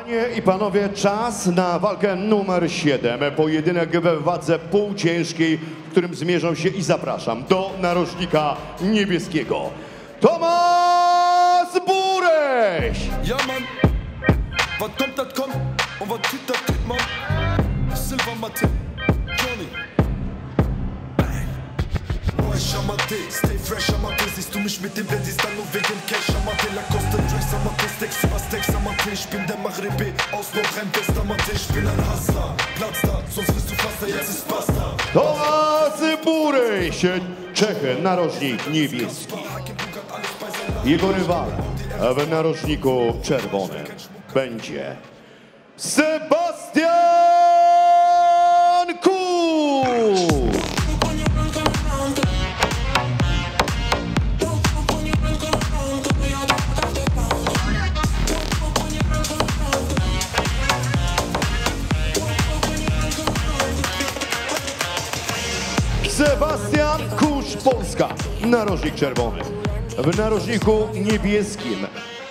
Panie i panowie, czas na walkę numer 7. Pojedynek we wadze półciężkiej, w którym zmierzą się i zapraszam do narożnika niebieskiego Tomasz Bureś! Ja man, was kommt, das kommt. Und was kriegt, das kriegt man. Silver Martin, Johnny. Neuer Chamate, stay fresh, Chamate. Siehst du mich mit dem Benzis, dann nur wegen Cash. Chamate, Lacoste, Dress, Chamate, Steaks, über Steaks, Chamate. Ich bin der Maghrebi, aus Nordrhein-West, Chamate. Ich bin ein Hustler, Platz da, sonst bist du Pflaster, jetzt ist Basta. Tomasz Bureś, Czechy, narożnik niebieski. Jego rywalem w narożniku czerwonym będzie Sebastian Kusz! Sebastian Kusz, Polska, narożnik czerwony. W narożniku niebieskim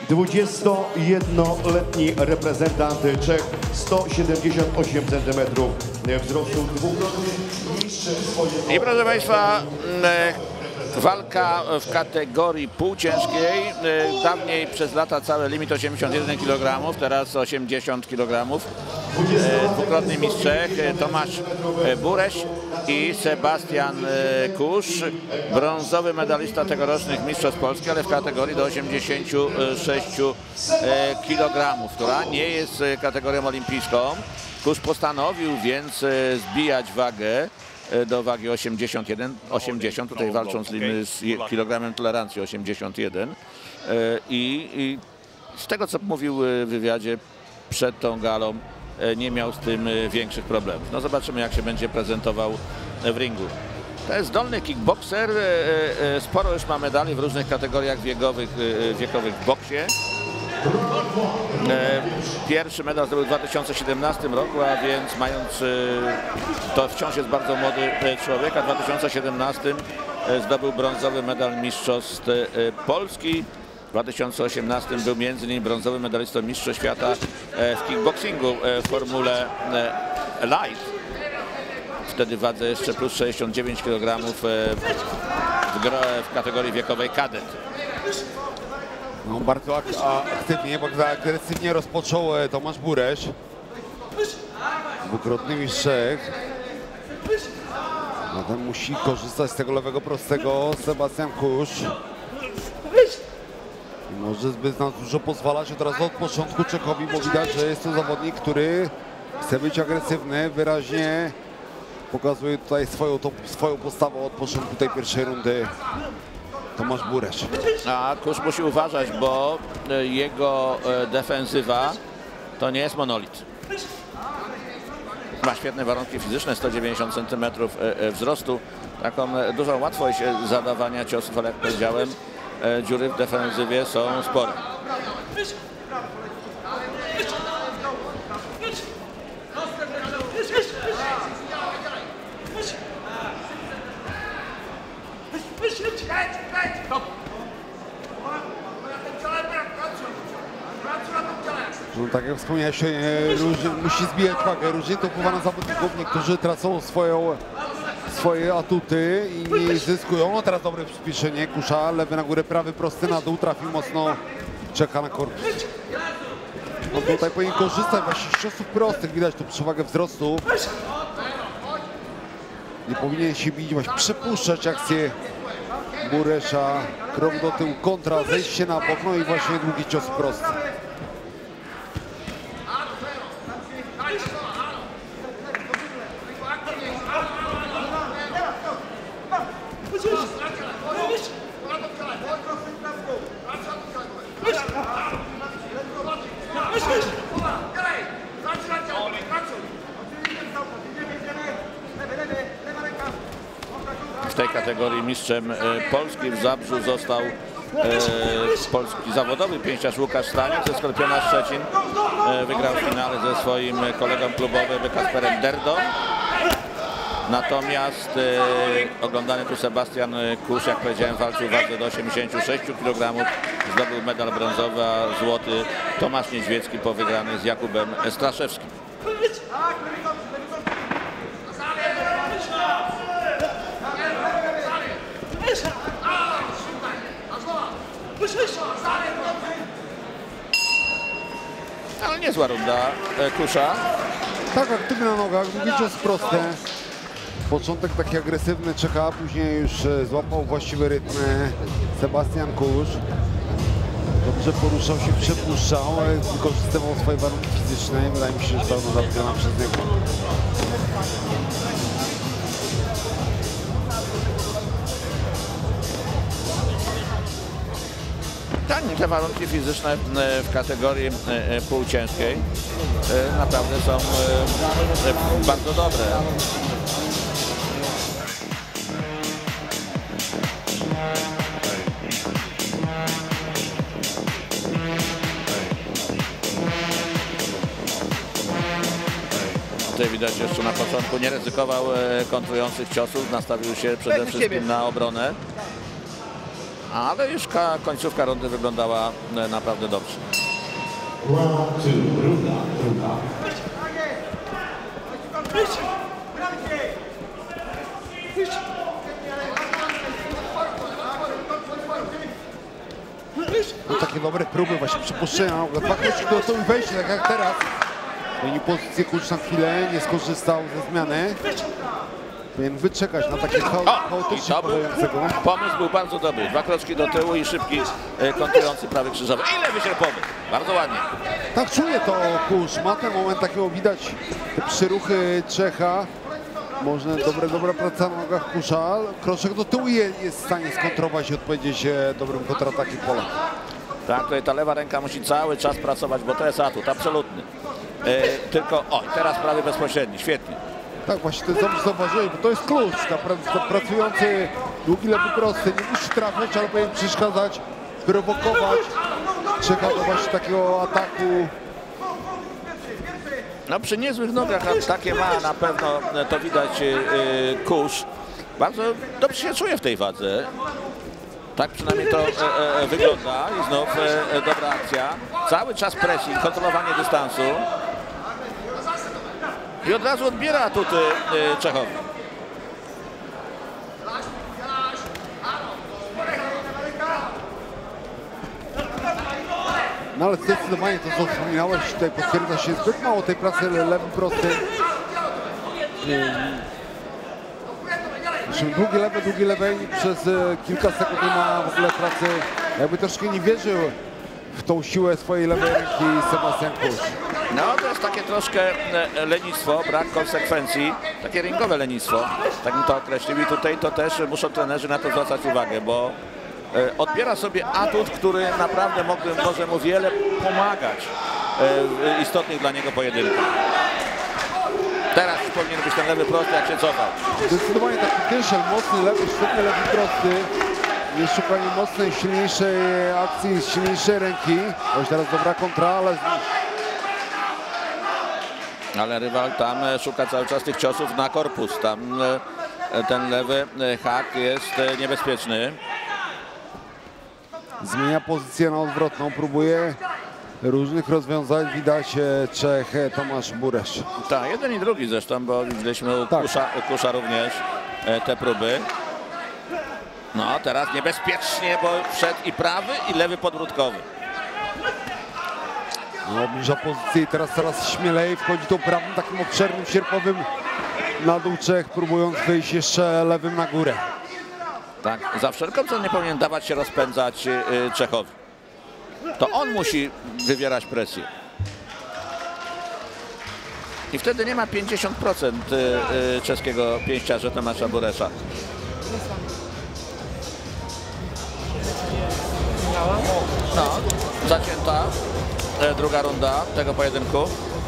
21-letni reprezentant Czech, 178 cm wzrostu, dwukrotnie niższy swoje... I proszę Państwa, walka w kategorii półciężkiej. Dawniej przez lata cały limit 81 kg, teraz 80 kg. Dwukrotny mistrz Czech, Tomasz Bureś i Sebastian Kusz, brązowy medalista tegorocznych mistrzostw Polski, ale w kategorii do 86 kg, która nie jest kategorią olimpijską. Kusz postanowił więc zbijać wagę do wagi 81, 80, tutaj walczą z kilogramem tolerancji 81 i z tego, co mówił w wywiadzie przed tą galą, nie miał z tym większych problemów. No zobaczymy, jak się będzie prezentował w ringu. To jest zdolny kickbokser, sporo już ma medali w różnych kategoriach wiekowych w boksie. Pierwszy medal zdobył w 2017 roku, a więc mając, to wciąż jest bardzo młody człowiek, a w 2017 zdobył brązowy medal mistrzostw Polski. W 2018 był m.in. brązowy medalistą mistrzostw świata w kickboxingu w formule light. Wtedy w wadze jeszcze plus 69 kg w kategorii wiekowej kadet. No, bardzo aktywnie, bardzo agresywnie rozpoczął Tomasz Bureś. Dwukrotny mistrz Czech. Zatem musi korzystać z tego lewego prostego Sebastian Kusz. Może zbyt na dużo pozwalać od razu od początku Czechowi, bo widać, że jest to zawodnik, który chce być agresywny, wyraźnie pokazuje tutaj swoją postawę od początku tej pierwszej rundy Tomasz Bureś. A Kusz musi uważać, bo jego defensywa to nie jest monolit. Ma świetne warunki fizyczne, 190 cm wzrostu, taką dużą łatwość zadawania ciosów, ale jak powiedziałem, dziury w defensywie są spore. No, tak jak wspomniałeś, musi zbijać wagę. Różnie to wpływa na zawodników. Niektórzy tracą swoje atuty i nie zyskują. No teraz dobre przyspieszenie Kusza, lewy na górę, prawy prosty na dół, trafił mocno Czeka na korpus. No tutaj powinien korzystać właśnie z ciosów prostych, widać tu przewagę wzrostu. Nie powinien się bić, właśnie przepuszczać akcję Buresza, krok do tyłu, kontra, zejście na bok, no i właśnie długi cios prosty. W tej kategorii mistrzem Polski w Zabrzu został polski zawodowy pięściarz Łukasz Staniak ze Skorpiona Szczecin. Wygrał w finale ze swoim kolegą klubowym Kasperem Derdo. Natomiast oglądany tu Sebastian Kusz, jak powiedziałem, walczył w wadze do 86 kg, zdobył medal brązowy, a złoty Tomasz Niedźwiecki po wygranej z Jakubem Straszewskim. Ale niezła runda Kusza. Tak, aktywny na nogach, drugi cios prosty. Początek taki agresywny Czecha, później już złapał właściwy rytm Sebastian Kusz. Dobrze poruszał się, przepuszczał, wykorzystywał swoje warunki fizyczne i wydaje mi się, że została zabrana przez niego. Te warunki fizyczne w kategorii półciężkiej naprawdę są bardzo dobre. Tutaj widać, jeszcze na początku nie ryzykował kontrujących ciosów, nastawił się przede wszystkim na obronę. Ale już końcówka rundy wyglądała naprawdę dobrze. Runda druga. No, takie dobre próby właśnie przypuszczenia, dwa kroki do tyłu wejście, tak jak teraz. Zmienił pozycję Kusz na chwilę, nie skorzystał ze zmiany. Powinien wyczekać na takie chaotyczne podającego. Pomysł był bardzo dobry. Dwa kroczki do tyłu i szybki kontrujący prawy krzyżowy. I lewy sierpowy. Bardzo ładnie. Tak czuje to Kusz. Ma ten moment takiego, widać te przyruchy Czecha. Można dobra praca na nogach Kusza. Kroczek do tyłu jest w stanie skontrować i odpowiedzieć dobrym kontratakiem Polak. Tak, tutaj ta lewa ręka musi cały czas pracować, bo to jest atut, absolutny. Tylko, teraz prawy bezpośredni, świetnie. Tak, właśnie to jest dobrze zauważyłeś, bo to jest klucz. Ta pracujący długi lewy prosty nie musi trafiać, ale powinien przeszkadzać, prowokować. Czeka do właśnie takiego ataku. No przy niezłych nogach takie ma na pewno, to widać Kusz. Bardzo dobrze się czuje w tej wadze. Tak przynajmniej to wygląda i znów dobra akcja. Cały czas pressing, kontrolowanie dystansu. I od razu odbiera atuty Czechowi. No ale zdecydowanie to, co wspominałeś, tutaj potwierdza się zbyt mało tej pracy lewy prosty. Długie lewej przez kilka sekund nie ma w ogóle pracy. Jakby troszkę nie wierzył w tą siłę swojej lewej ręki Sebastian Kusz. No to jest takie troszkę lenistwo, brak konsekwencji, takie ringowe lenistwo, tak bym to określił. I tutaj to też muszą trenerzy na to zwracać uwagę, bo odbiera sobie atut, który naprawdę może mu wiele pomagać w istotnych dla niego pojedynkach. Teraz już powinien być ten lewy prosty, jak się cofał. Zdecydowanie taki dyszel, mocny lewy, świetny lewy prosty. Jest szukanie mocnej, silniejszej akcji, silniejszej ręki. Już teraz dobra kontra, ale rywal tam szuka cały czas tych ciosów na korpus. Tam ten lewy hak jest niebezpieczny. Zmienia pozycję na odwrotną, próbuje różnych rozwiązań. Widać Czech Tomasz Buresz. Tak, jeden i drugi zresztą, bo widzieliśmy u Kusza również te próby. No teraz niebezpiecznie, bo wszedł i prawy, i lewy podbródkowy. No, obniża pozycję i teraz coraz śmielej wchodzi tą prawym, takim obszernym, sierpowym na dół Czech, próbując wyjść jeszcze lewym na górę. Tak, za wszelką cenę nie powinien dawać się rozpędzać Czechowi. To on musi wywierać presję. I wtedy nie ma 50% czeskiego pięściarza Tomasza Buresza. No, zacięta druga runda tego pojedynku.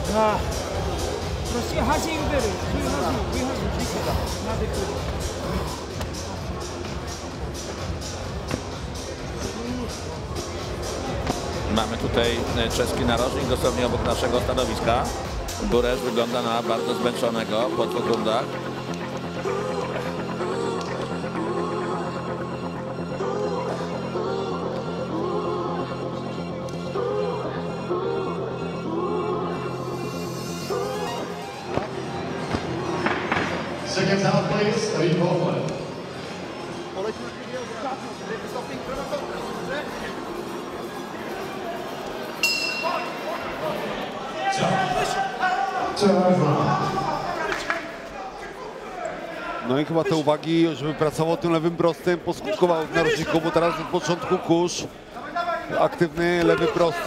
Mamy tutaj czeski narożnik dosłownie obok naszego stanowiska. Buresz wygląda na bardzo zmęczonego po 2 rundach. Seconds out, please. Reed Hoffman. No i chyba te uwagi, żeby pracował tym lewym prostym, poskutkowały w narożniku, bo teraz od początku Kusz aktywny lewy prosty.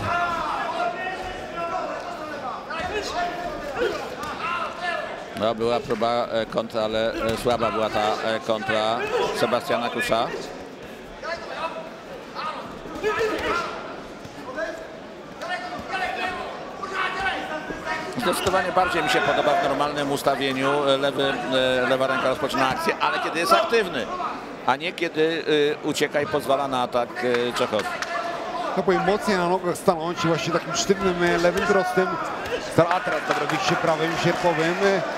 No, była próba kontra, ale słaba była ta kontra Sebastiana Kusza. Zdecydowanie bardziej mi się podoba w normalnym ustawieniu. Lewa ręka rozpoczyna akcję, ale kiedy jest aktywny, a nie kiedy ucieka i pozwala na atak Czechowi. No powinien mocniej na nogach stanąć i właśnie takim sztywnym lewym prostym. A teraz dobre wyjście prawym sierpowym.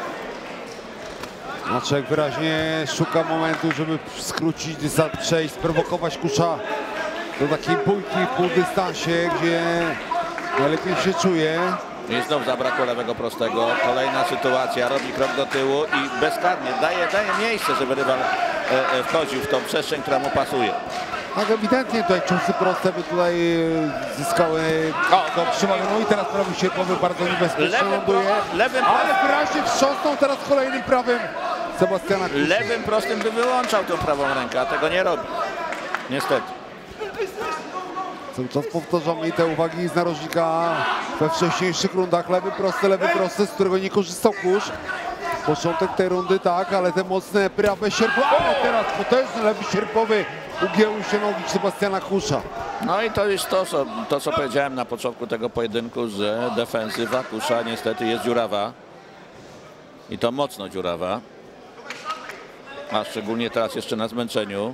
Maczek wyraźnie szuka momentu, żeby skrócić dystans, przejść, sprowokować Kusza do takiej bójki w półdystansie, gdzie najlepiej się czuje. I znów zabrakło lewego prostego. Kolejna sytuacja, robi krok do tyłu i bezkarnie daje miejsce, żeby rywal wchodził w tą przestrzeń, która mu pasuje. Tak, ewidentnie tutaj ciosy proste by tutaj zyskały do przewagi. No i teraz prawy sierpowy bardzo niebezpiecznie ląduje, ale wyraźnie wstrząsnął teraz kolejnym prawym Sebastiana Kusza. Lewym prostym by wyłączał tą prawą rękę, a tego nie robi. Niestety. Cały czas powtarzamy te uwagi z narożnika we wcześniejszych rundach. Lewy prosty, z którego nie korzystał Kusz. Początek tej rundy tak, ale te mocne prawe sierpowe. O, teraz potężny lewy sierpowy ugięły się nogi Sebastiana Kusza. No i to jest to, co powiedziałem na początku tego pojedynku, że defensywa Kusza niestety jest dziurawa. I to mocno dziurawa. A szczególnie teraz jeszcze na zmęczeniu.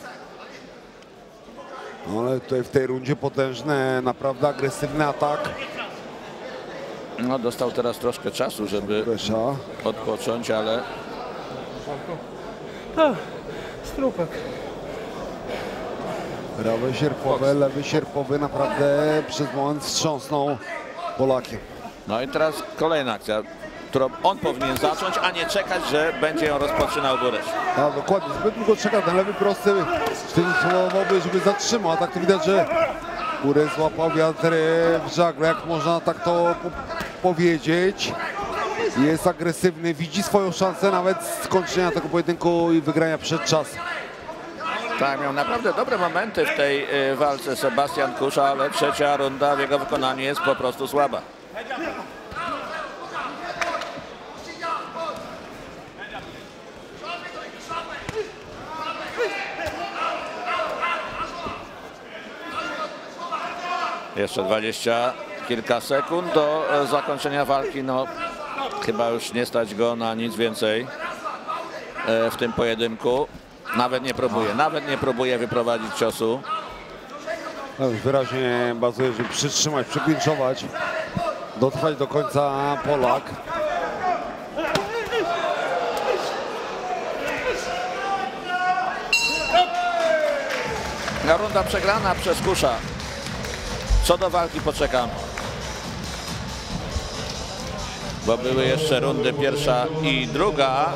No ale tutaj w tej rundzie potężny, naprawdę agresywny atak. No dostał teraz troszkę czasu, żeby odpocząć, ale... Strupek. Prawe sierpowe, lewy sierpowy naprawdę przez moment wstrząsnął Polakiem. No i teraz kolejna akcja, którą on powinien zacząć, a nie czekać, że będzie ją rozpoczynał Buresz. Tak, dokładnie. Zbyt długo czeka ten lewy prosty, stymulowałby, żeby zatrzymał. A tak to widać, że Buresz złapał wiatr w żagle, jak można tak to powiedzieć. Jest agresywny, widzi swoją szansę nawet skończenia tego pojedynku i wygrania przed czasem. Tak, miał naprawdę dobre momenty w tej walce Sebastian Kusza, ale trzecia runda w jego wykonaniu jest po prostu słaba. Jeszcze 20 kilka sekund do zakończenia walki. No, chyba już nie stać go na nic więcej w tym pojedynku. Nawet nie próbuje wyprowadzić ciosu. No już wyraźnie bazuje, żeby przytrzymać, przyklinczować, dotrwać do końca Polak. Runda przegrana przez Kusza. Co do walki poczekam. Bo były jeszcze rundy pierwsza i druga,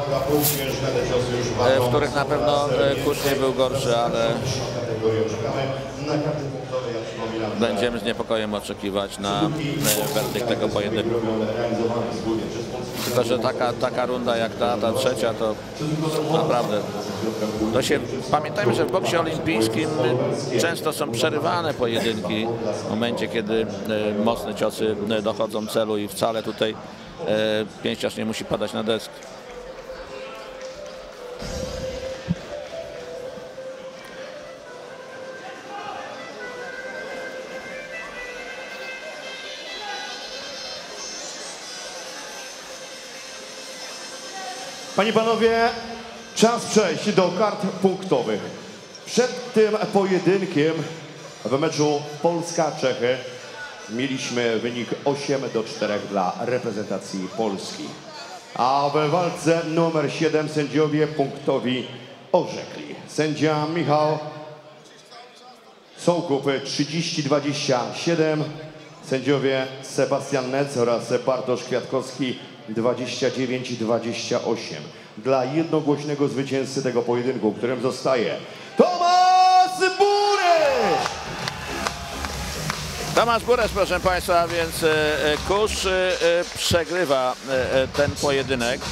w których na pewno Kusz nie był gorszy, ale będziemy z niepokojem oczekiwać na werdykt tego pojedynku. Tylko że taka runda jak ta trzecia, to naprawdę pamiętajmy, że w boksie olimpijskim często są przerywane pojedynki w momencie, kiedy mocne ciosy dochodzą celu i wcale tutaj pięściarz nie musi padać na deski. Panie i panowie, czas przejść do kart punktowych. Przed tym pojedynkiem w meczu Polska-Czechy mieliśmy wynik 8-4 dla reprezentacji Polski. A w walce numer 7 sędziowie punktowi orzekli. Sędzia Michał Sołkup 30-27, sędziowie Sebastian Nec oraz Bartosz Kwiatkowski 29-28. dla jednogłośnego zwycięzcy tego pojedynku, którym zostaje Tomasz Buresz! Tomasz Buresz, proszę Państwa, więc Kusz przegrywa ten pojedynek.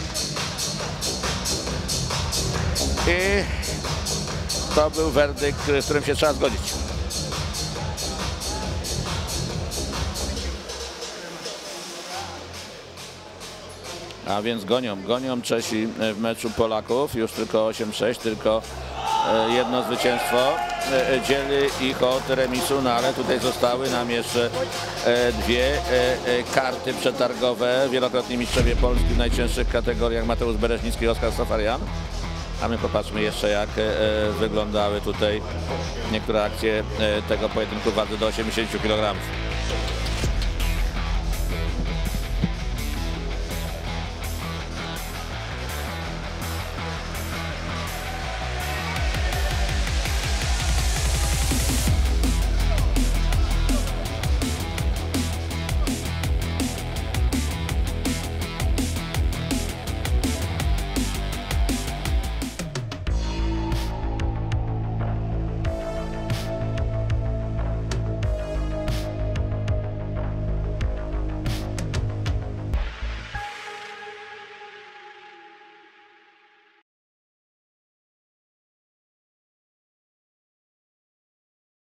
I to był werdykt, z którym się trzeba zgodzić. A więc gonią Czesi w meczu Polaków. Już tylko 8-6, tylko jedno zwycięstwo dzieli ich od remisu, no ale tutaj zostały nam jeszcze dwie karty przetargowe. Wielokrotni mistrzowie Polski w najcięższych kategoriach Mateusz Bereźnicki i Oskar Safarian. A my popatrzmy jeszcze, jak wyglądały tutaj niektóre akcje tego pojedynku w wadze do 80 kg.